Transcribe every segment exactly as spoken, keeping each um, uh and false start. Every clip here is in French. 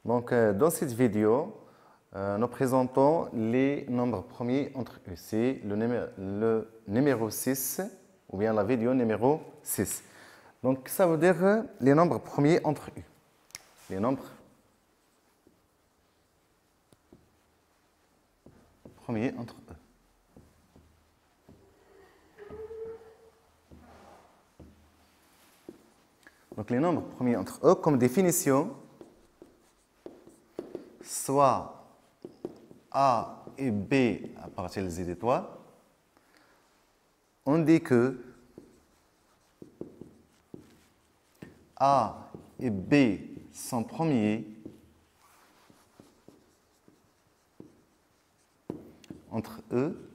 Donc, euh, dans cette vidéo, euh, nous présentons les nombres premiers entre eux. C'est le, numé le numéro six, ou bien la vidéo numéro six. Donc, ça veut dire euh, les nombres premiers entre eux. Les nombres premiers entre eux. Donc, les nombres premiers entre eux, comme définition, soit A et B à partir de Z étoiles, on dit que A et B sont premiers entre eux,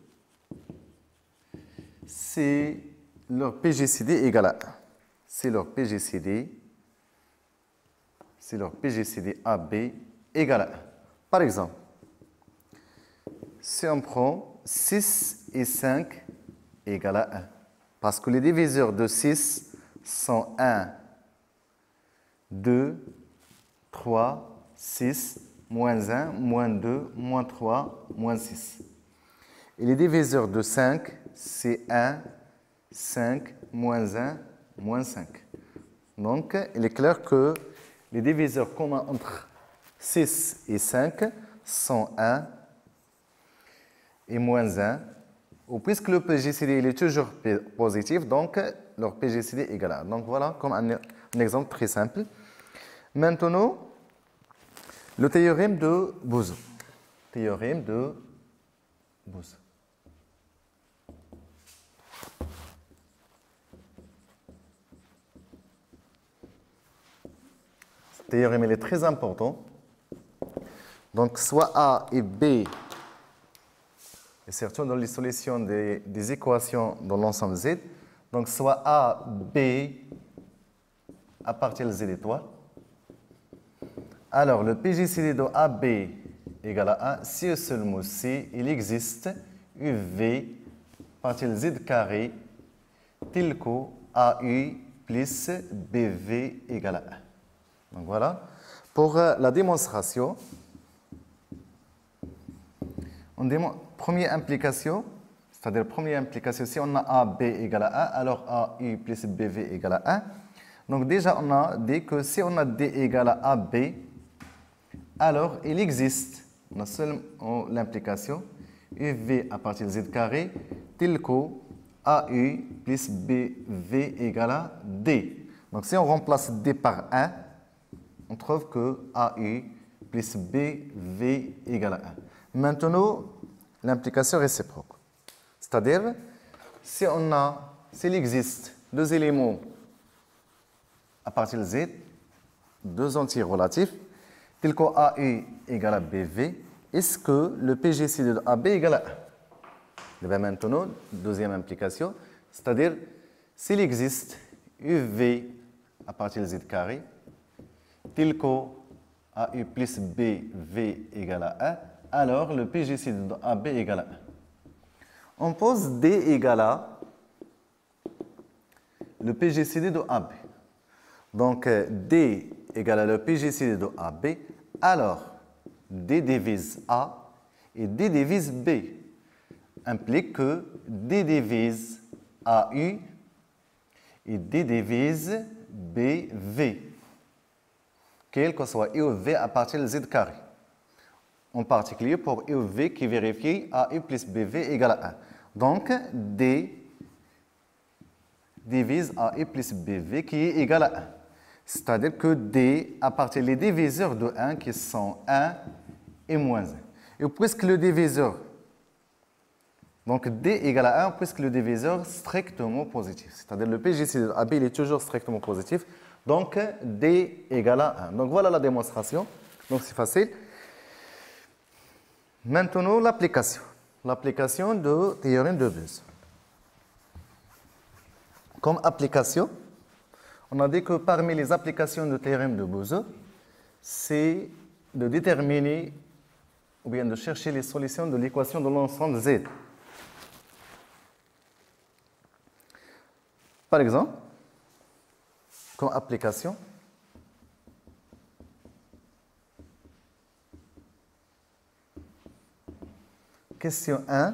c'est leur P G C D égale à un. C'est leur P G C D, c'est leur P G C D A B égale à un. Par exemple, si on prend six et cinq égale à un, parce que les diviseurs de six sont un, deux, trois, six, moins un, moins deux, moins trois, moins six. Et les diviseurs de cinq, c'est un, cinq, moins un, moins cinq. Donc, il est clair que les diviseurs communs entre six et cinq sont un et moins un. Ou puisque le P G C D il est toujours positif, donc leur P G C D est égal à un. Donc voilà comme un, un exemple très simple. Maintenant, le théorème de Bose. Théorème de Bose. Ce théorème il est très important. Donc soit A et B, et surtout dans les solutions des, des équations dans l'ensemble Z, donc soit A, B à partir de Z étoile. Alors, le P G C D de A B égale à un, si et seulement si il existe U V à partir de Z carré tel que A U plus B V égale à un. Donc voilà. Pour la démonstration, on démontre, première implication, c'est-à-dire première implication, si on a A B égale à un, alors A U plus B V égale à un. Donc déjà, on a dit que si on a D égale à A B, alors il existe, on a seulement l'implication, U V à partir de Z carré, tel que A U plus B V égale à D. Donc si on remplace D par un, on trouve que A U plus B V égale à un. Maintenant, l'implication réciproque. C'est-à-dire, si on a, s'il existe deux éléments à partir de Z, deux entiers relatifs, tels que A U égale à B V, est-ce que le P G C D de A B égale à un? Et bien maintenant, deuxième implication, c'est-à-dire, s'il existe U V à partir de Z carré, tel que A U plus B V égale à un, alors le P G C D de A B égale à un. On pose D égale à le P G C D de A B. Donc, D égale à le P G C D de A B. Alors, D divise A et D divise B implique que D divise A U et D divise B V, quel que soit U V à partir de Z carré. En particulier pour U V qui vérifie A U plus B V égale à un. Donc, D divise A U plus B V qui est égal à un. C'est-à-dire que D, à partir des diviseurs de un qui sont un et moins un. Et puisque le diviseur, donc D égale à un, puisque le diviseur est strictement positif. C'est-à-dire le P G C D de A B il est toujours strictement positif. Donc D égale à un. Donc voilà la démonstration. Donc c'est facile. Maintenant l'application. L'application du théorème de Bose. Comme application, on a dit que parmi les applications du théorème de Bose, c'est de déterminer ou bien de chercher les solutions de l'équation de l'ensemble Z. Par exemple, comme application, question un.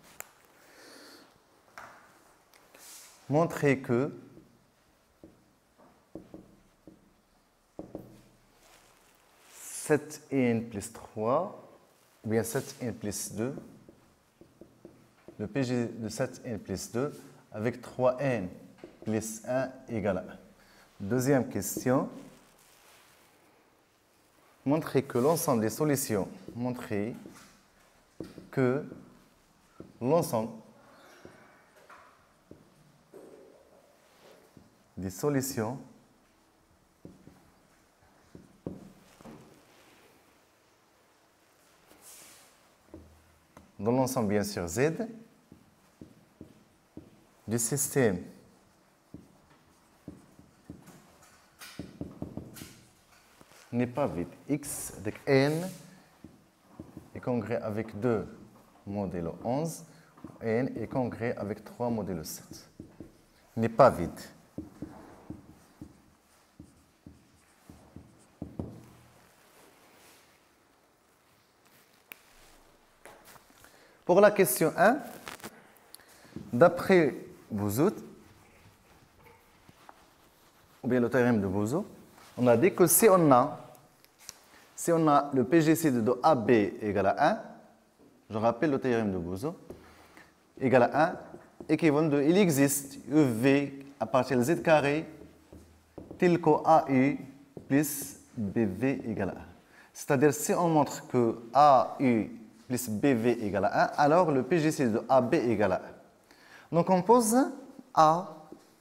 Montrer que sept n plus trois, ou bien sept n plus deux, le P G de sept n plus deux avec trois n plus un égale à un. Deuxième question. Montrer que l'ensemble des solutions, montrer que l'ensemble des solutions dans l'ensemble bien sûr Z du système n'est pas vide. X avec n est congrès avec deux modulo onze, n est congrès avec trois modulo sept. N'est pas vide. Pour la question un, d'après Bouzou, ou bien le théorème de Bouzou, on a dit que si on a, si on a le P G C de A B égale à un, je rappelle le théorème de Bouzou, égale à un, équivalent de, il existe U V à partir de Z carré tel que A U plus B V égale à un. C'est-à-dire, si on montre que A U plus B V égale à un, alors le P G C de A B égale à un. Donc on pose A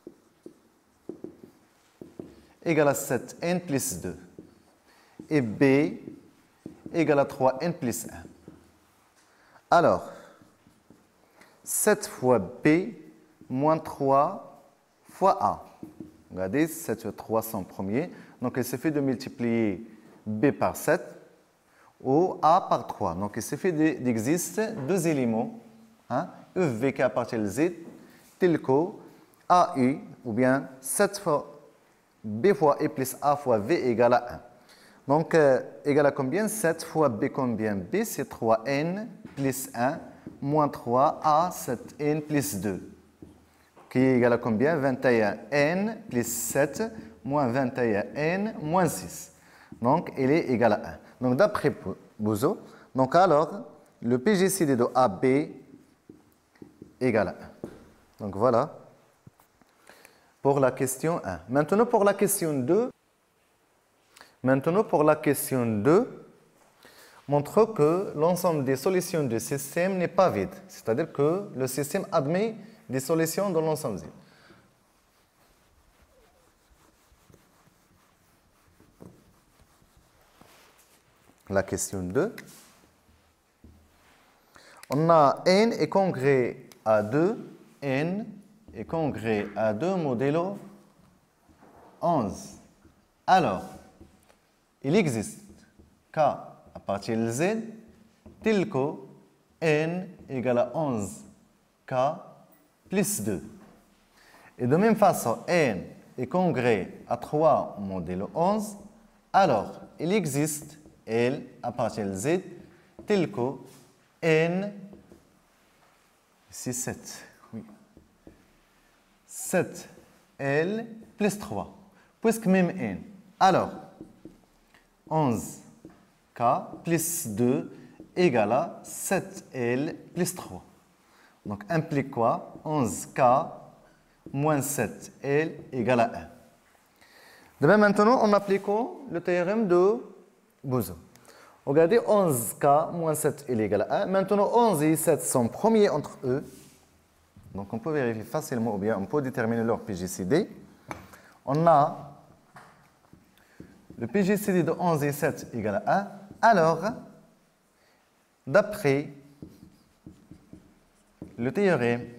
égale à sept n plus deux et B égale à trois n plus un. Alors, sept fois B moins trois fois A. Regardez, sept fois trois sont premiers. Donc il suffit de multiplier B par sept ou A par trois. Donc il suffit d'exister deux éléments, hein, U V qui appartient à Z, tel que A U, ou bien sept fois B fois E plus A fois V égale à un. Donc, euh, égale à combien? sept fois B combien? B, c'est trois n plus un moins trois A, sept n plus deux. Qui est égal à combien? vingt et un n plus sept moins vingt et un n moins six. Donc, il est égal à un. Donc, d'après Bouzou, donc alors, le P G C D de A B égale à un. Donc, voilà pour la question un. Maintenant, pour la question deux, maintenant, pour la question deux, montre que l'ensemble des solutions du système n'est pas vide. C'est-à-dire que le système admet des solutions dans l'ensemble Z. La question deux. On a n est congrès à deux, n est congrès à deux modulo onze. Alors, il existe K à partir de Z tel que n égale à onze K plus deux. Et de même façon, n est congrès à trois modulo onze. Alors, il existe L à partir de Z tel que n, c'est sept, oui, sept L plus trois, puisque même n. Alors, onze K plus deux égale à sept L plus trois. Donc, implique quoi? onze K moins sept L égale à un. De même, maintenant, en appliquant le théorème de Bouzou. Regardez, onze K moins sept L égale à un. Maintenant, onze et sept sont premiers entre eux. Donc, on peut vérifier facilement, ou bien on peut déterminer leur P G C D. On a le P G C D de onze et sept égale à un. Alors, d'après le théorème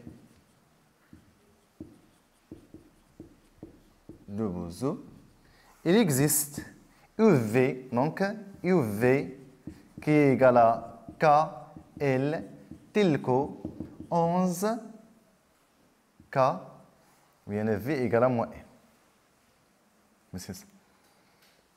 de Bouzou, il existe U V, donc U V qui est égal à K L tel que onze K, bien V égale à moins n. C'est ça.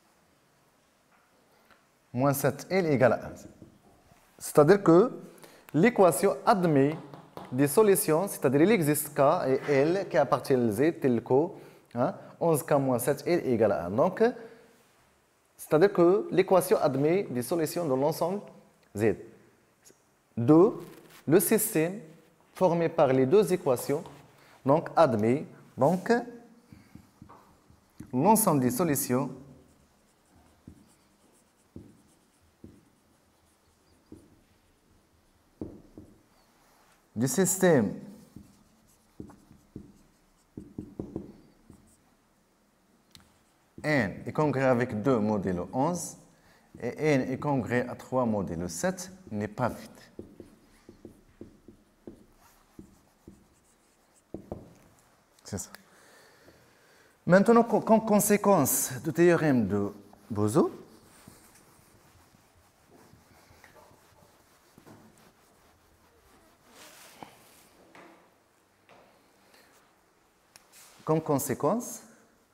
Moins sept L égale à un. C'est-à-dire que l'équation admet des solutions, c'est-à-dire il existe K et L qui appartiennent à Z, tel que hein, onze K moins sept L égale à un. Donc, c'est-à-dire que l'équation admet des solutions dans l'ensemble Z. deux. Le système formé par les deux équations donc, admet donc, l'ensemble des solutions du système N est congrès avec deux modulo onze et N est congrès à trois modulo sept n'est pas vide. C'est ça. Maintenant, comme conséquence du théorème de Bozo, comme conséquence,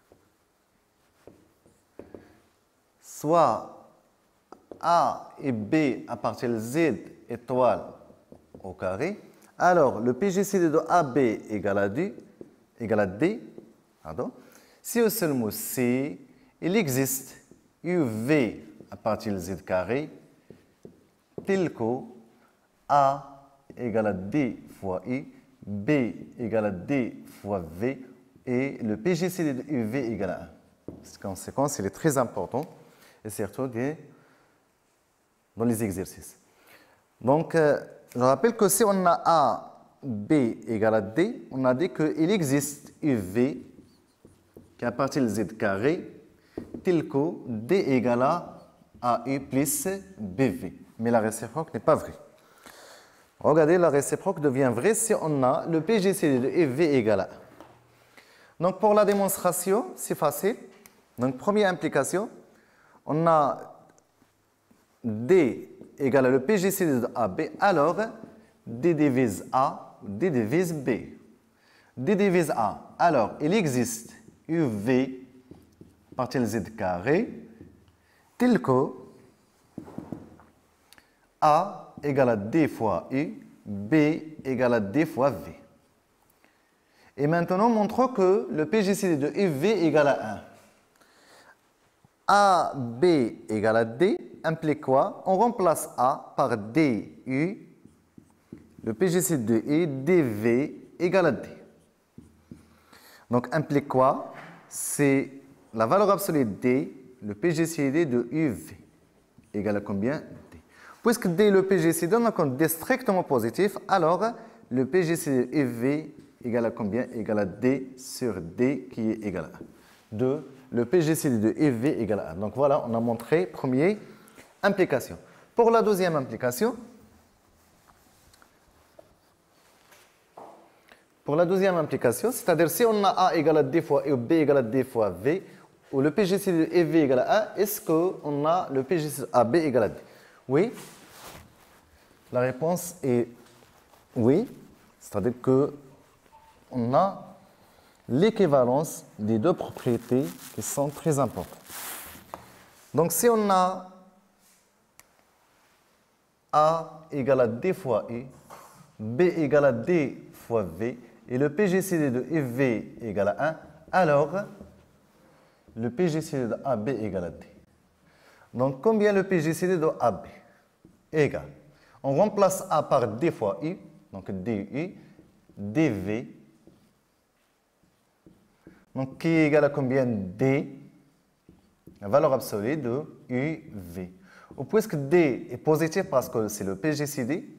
soit A et B appartiennent à Z étoile au carré, alors le P G C D de A B égale à D, égale à D, pardon. Si au seul mot C, il existe U V à partir de Z carré, tel que A égale à D fois I, B égale à D fois V, et le P G C D de U V égale à un. Cette conséquence, il est très important, et surtout dans les exercices. Donc, euh, je rappelle que si on a A, B égale à D, on a dit qu'il existe U V qui appartient à Z carré, tel que D égale à A U plus B V. Mais la réciproque n'est pas vraie. Regardez, la réciproque devient vraie si on a le P G C D de U V égale à un. Donc, pour la démonstration, c'est facile. Donc, première implication, on a D égale à le P G C D de A B, alors D divise A, D divise B. D divise A, alors il existe U V partie de Z carré, tel que A égale à D fois U, B égale à D fois V. Et maintenant, montrons que le P G C D de U V égale à un. A, B égale à D implique quoi? On remplace A par D U, le P G C D de U, D V égale à D. Donc, implique quoi? C'est la valeur absolue de D, le P G C D de U V égale à combien? D. Puisque D est le P G C D, on a un D strictement positif, alors le P G C D de U V égale à combien? Égale à D sur D qui est égal à un. deux. Le P G C D de U V égale à un. Donc voilà, on a montré première implication. Pour la deuxième implication, pour la deuxième implication, c'est-à-dire si on a A égale à D fois E ou B égale à D fois V, ou le P G C D de U V égale à un, est-ce qu'on a le P G C D de A B égale à D? Oui. La réponse est oui. C'est-à-dire qu'on a l'équivalence des deux propriétés qui sont très importantes. Donc, si on a A égale à D fois U, B égale à D fois V, et le P G C D de U V égale à un, alors le P G C D de A B égale à D. Donc, combien le P G C D de A B? Égal. On remplace A par D fois U, donc D U, D V. Donc, qui est égal à combien? D, la valeur absolue de U V. Ou puisque D est positif parce que c'est le P G C D,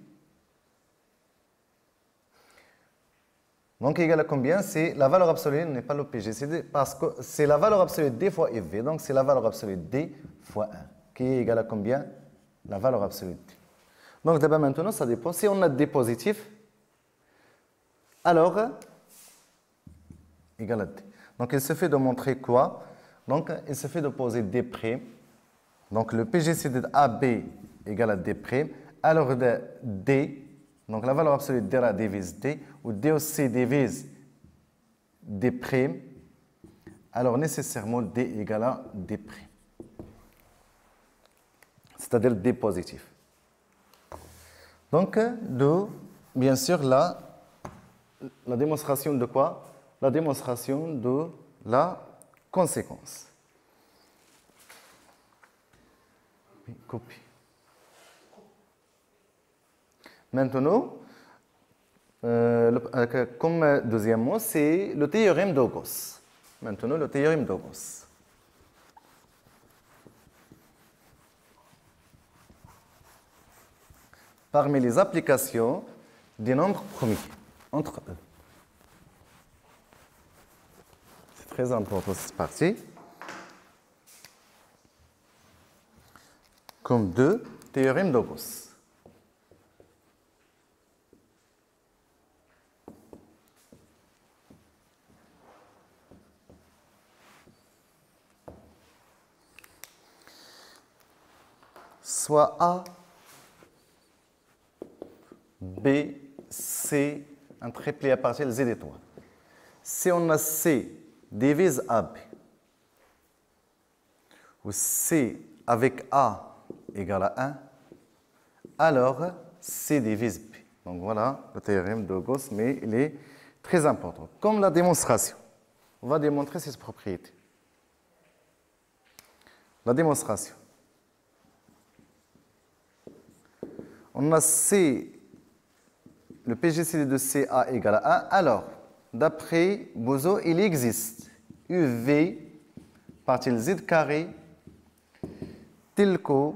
donc égal à combien? C'est la valeur absolue, n'est pas le P G C D, parce que c'est la valeur absolue D fois U V, donc c'est la valeur absolue D fois un, qui est égal à combien? La valeur absolue D. Donc d'abord maintenant, ça dépend. Si on a D positif, alors égal à D. Donc, il suffit de montrer quoi? Donc, il suffit de poser D'. Donc, le P G C D de A B égale à D'. Alors, de D, donc la valeur absolue de D divise D, ou D aussi divise D', alors nécessairement D égale à D'. C'est-à-dire D positif. Donc, de, bien sûr, la, la démonstration de quoi? La démonstration de la conséquence. Copie. Maintenant, euh, le, euh, comme deuxième mot, c'est le théorème de Gauss. Maintenant, le théorème de Gauss. Parmi les applications des nombres premiers entre eux. C'est très important cette partie. Comme deux théorèmes de Gauss. Soit A, B, C, un triplet à partir de Z étoile. Si on a C divise A B, ou C avec A égale à un, alors C divise B. Donc voilà le théorème de Gauss, mais il est très important. Comme la démonstration, on va démontrer cette propriété. La démonstration. On a C, le P G C D de C A égale à un. Alors, d'après Bozo, il existe U V partie Z carré tel que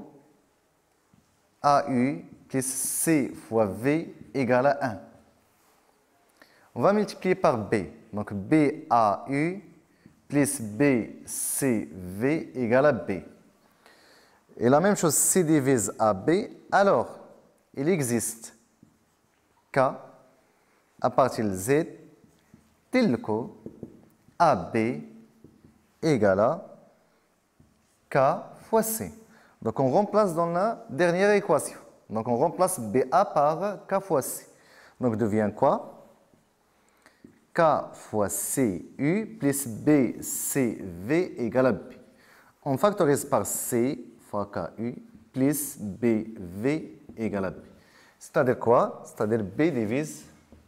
A U plus C fois V égale à un. On va multiplier par B. Donc B A U plus B C V égale à B. Et la même chose, C divise A B. Alors, il existe K à partir de Z tel que A B égale à K fois C. Donc on remplace dans la dernière équation. Donc on remplace B A par K fois C. Donc devient quoi? K fois C U plus B C V égale à B. On factorise par C fois K U plus B V égale à B. C'est-à-dire quoi? C'est-à-dire B divise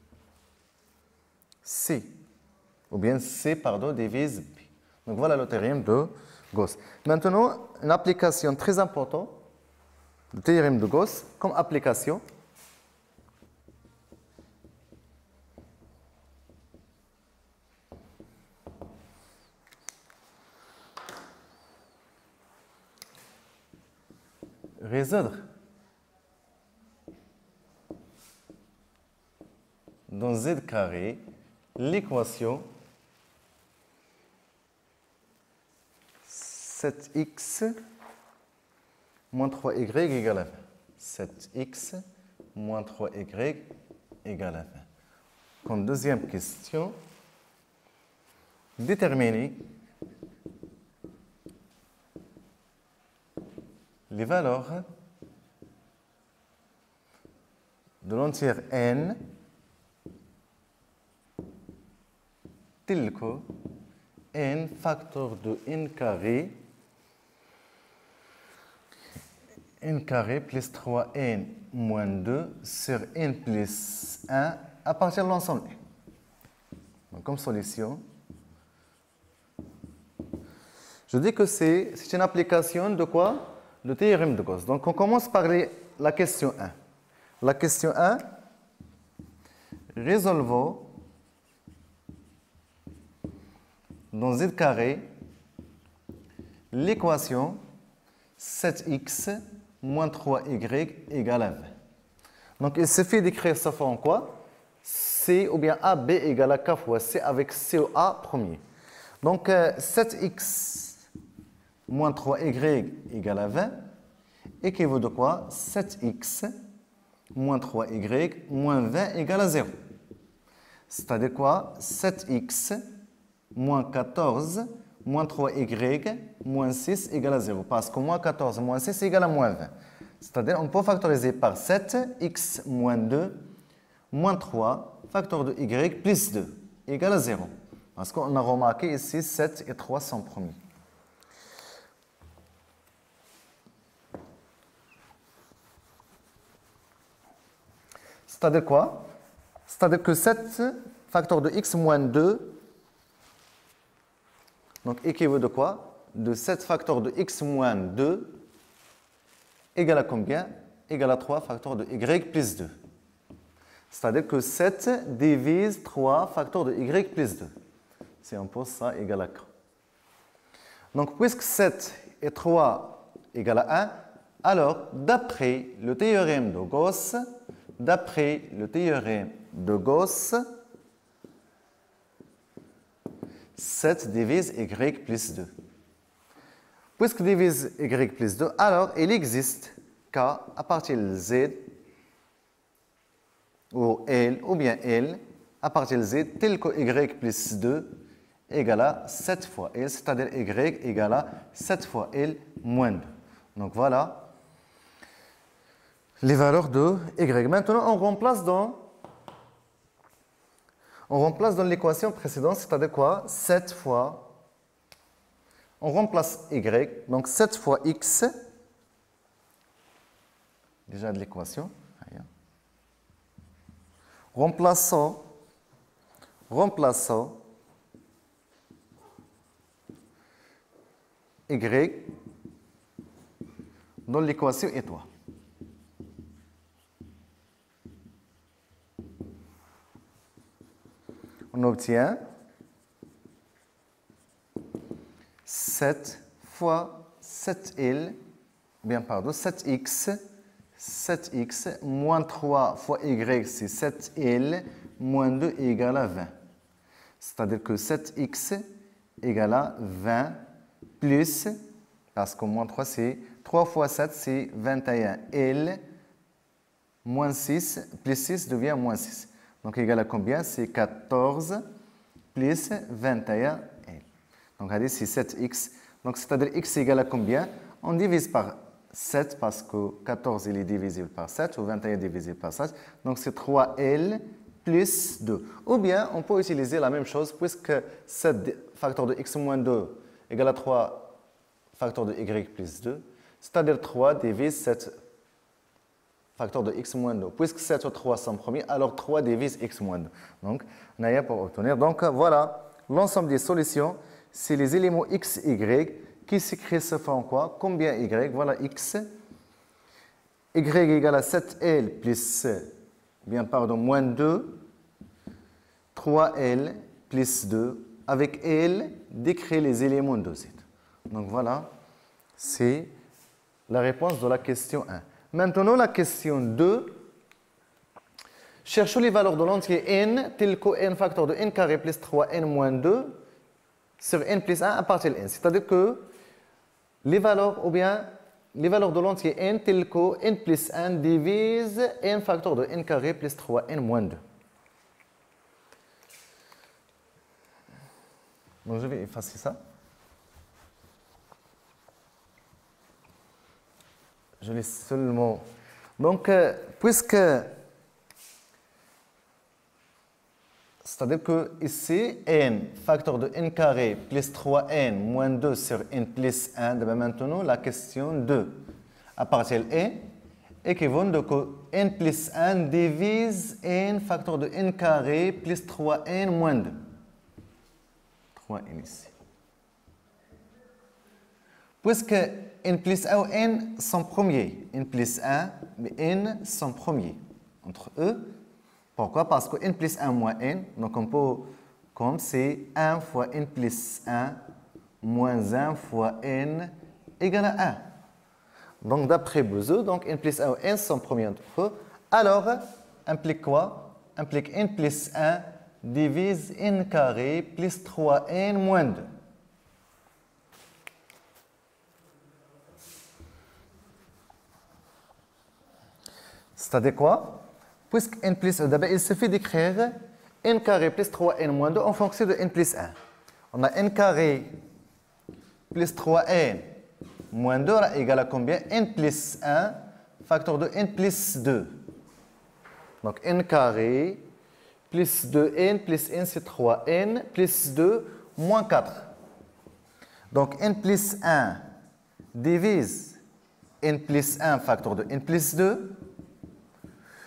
C. Ou bien C, pardon, divise B. Donc voilà le théorème de Gauss. Maintenant, une application très importante, le théorème de Gauss, comme application. Résoudre dans Z carré l'équation sept x moins trois y égale à vingt. sept x moins trois y égale à vingt. Comme deuxième question, déterminer les valeurs de l'entière n tel que n facteur de n carré, n carré plus trois n moins deux sur n plus un à partir de l'ensemble. Donc, comme solution, je dis que c'est une application de quoi? Le théorème de Gauss. Donc on commence par les, la question un. La question un, résolvons dans Z carré l'équation sept x moins trois y égale à vingt. Donc il suffit d'écrire ça en quoi? C ou bien A B égale à K fois C avec C ou A premier. Donc euh, sept x moins trois y égale à vingt équivaut de quoi? sept x moins trois y moins vingt égale à zéro. C'est-à-dire quoi? sept x moins quatorze moins trois y moins six égale à zéro. Parce que moins quatorze moins six égale à moins vingt. C'est-à-dire on peut factoriser par sept, x moins deux, moins trois, facteur de y plus deux égale à zéro. Parce qu'on a remarqué ici sept et trois sont premiers. C'est-à-dire quoi? C'est-à-dire que sept facteur de x moins deux, donc équivaut de quoi? De sept facteur de x moins deux égale à combien? Égale à trois facteur de y plus deux. C'est-à-dire que sept divise trois facteur de y plus deux. Si on pose ça égale à quoi? Donc, puisque sept et trois égale à un, alors, d'après le théorème de Gauss, d'après le théorème de Gauss, sept divise y plus deux. Puisque divise y plus deux, alors il existe qu'à partir de z, ou L, ou bien L, à partir de z, tel que y plus deux égale à sept fois L, c'est-à-dire y égale à sept fois L moins deux. Donc voilà les valeurs de y. Maintenant, on remplace dans, on remplace dans l'équation précédente, c'est-à-dire quoi? sept fois, on remplace y, donc sept fois x, déjà de l'équation, remplaçant, remplaçant y dans l'équation étoile. On obtient sept fois sept L, bien pardon, sept x, sept x moins trois fois y, c'est sept L, moins deux égale à vingt. C'est-à-dire que sept x égale à vingt plus, parce que moins trois, c'est trois fois sept, c'est vingt et un L, moins six, plus six devient moins six. Donc, égal à combien? C'est quatorze plus vingt et un L. Donc, allez, c'est sept x. Donc, c'est-à-dire x égale à combien? On divise par sept parce que quatorze il est divisible par sept, ou vingt et un divisible par sept. Donc, c'est trois L plus deux. Ou bien, on peut utiliser la même chose puisque sept facteur de x moins deux égale à trois facteur de y plus deux. C'est-à-dire trois divise sept facteur de x moins deux. Puisque sept ou trois sont premiers, alors trois divise x moins deux. Donc, on a rien pour obtenir. Donc, voilà, l'ensemble des solutions, c'est les éléments x, y qui s'écrivent ce fois en quoi? Combien y? Voilà x. Y égale à sept L plus, bien pardon, moins deux. trois L plus deux. Avec L, décrire les éléments de Z. Donc, voilà, c'est la réponse de la question un. Maintenant, la question deux. Cherchons les valeurs de l'entier n, tel que n facteur de n carré plus trois n moins deux sur n plus un à partir de n. C'est-à-dire que les valeurs, ou bien les valeurs de l'entier n, tel que n plus un divise n facteur de n carré plus trois n moins deux. Donc, je vais effacer ça. Je laisse seulement. Donc, euh, puisque. C'est-à-dire que ici, n facteur de n carré plus trois n moins deux sur n plus un, de maintenant la question deux. À partir de n, équivaut de que n plus un divise n facteur de n carré plus trois n moins deux. trois n ici. Puisque n plus un ou n sont premiers, n plus un, mais n sont premiers entre eux. Pourquoi? Parce que n plus un moins n, donc on peut, comme c'est un fois n plus un moins un fois n égale à un. Donc d'après Bezout, donc n plus un ou n sont premiers entre eux. Alors, implique quoi? Implique n plus un divise n carré plus trois n moins deux. C'est-à-dire quoi? Puisque n plus un, d'abord il suffit d'écrire n carré plus trois n moins deux en fonction de n plus un. On a n carré plus trois n moins deux égale à combien? N plus un facteur de n plus deux. Donc n carré plus deux n plus n c'est trois n plus deux moins quatre. Donc n plus un divise n plus un facteur de n plus deux.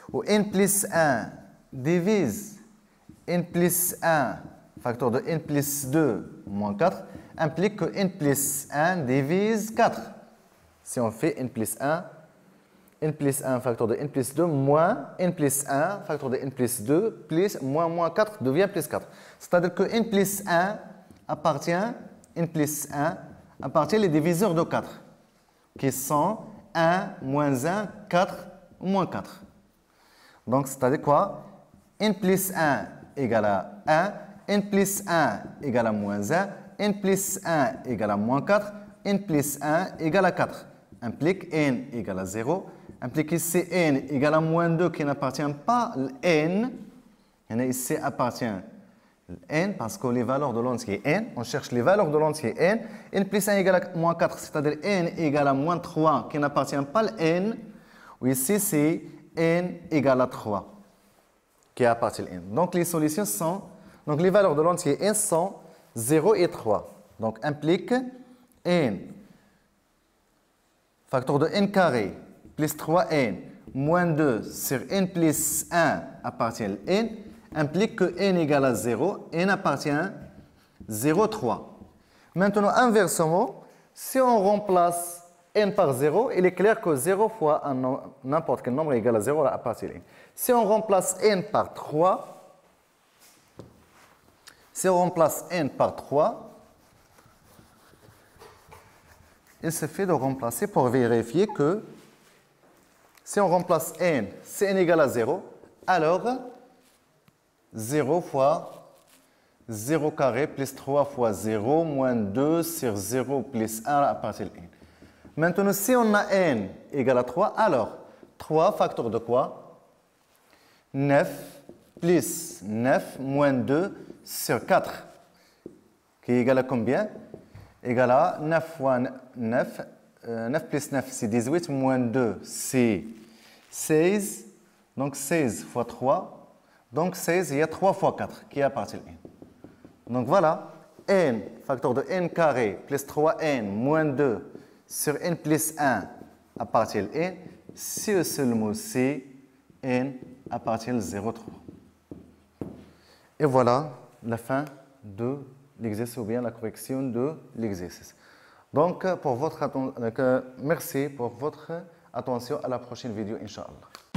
où n plus un divise n plus un, facteur de n plus deux moins quatre, implique que n plus un divise quatre. Si on fait n plus un, n plus un, facteur de n plus deux, moins n plus un, facteur de n plus deux, plus moins moins quatre devient plus quatre. C'est-à-dire que n plus un appartient, n plus un appartient les diviseurs de quatre, qui sont un, moins un, quatre, moins quatre. Donc, c'est-à-dire quoi? N plus un égale à un, n plus un égale à moins un, n plus un égale à moins quatre, n plus un égale à quatre. Implique n égale à zéro. Implique ici n égale à moins deux qui n'appartient pas à n. Et ici appartient n parce que les valeurs de l'entier n, on cherche les valeurs de l'entier n. N plus un égale à moins quatre, c'est-à-dire n égale à moins trois qui n'appartient pas à n. Ou ici c'est n égale à trois qui appartient à n. Donc les solutions sont, donc les valeurs de l'entier n sont zéro et trois. Donc implique n, facteur de n carré, plus trois n, moins deux sur n plus un appartient à n, implique que n égale à zéro, n appartient à zéro, trois. Maintenant, inversement, si on remplace n par zéro, il est clair que zéro fois n'importe quel nombre égal à zéro appartient à n. Si on remplace n par trois, si on remplace n par trois, il suffit de remplacer pour vérifier que si on remplace n, si n égale à zéro, alors zéro fois zéro carré plus trois fois zéro moins deux sur zéro plus un appartient à n. Maintenant, si on a n égale à trois, alors trois facteur de quoi? neuf plus neuf moins deux sur quatre, qui est égal à combien? Égal à neuf fois neuf, euh, neuf plus neuf c'est dix-huit, moins deux c'est seize, donc seize fois trois, donc seize, il y a trois fois quatre qui appartient à n. Donc voilà, n, facteur de n carré plus trois n moins deux sur n plus un appartient à n, si le seul mot c'est n appartient à zéro virgule trois. Et voilà la fin de l'exercice ou bien la correction de l'exercice. Donc, pour votre atten- merci pour votre attention. À la prochaine vidéo, Inch'Allah.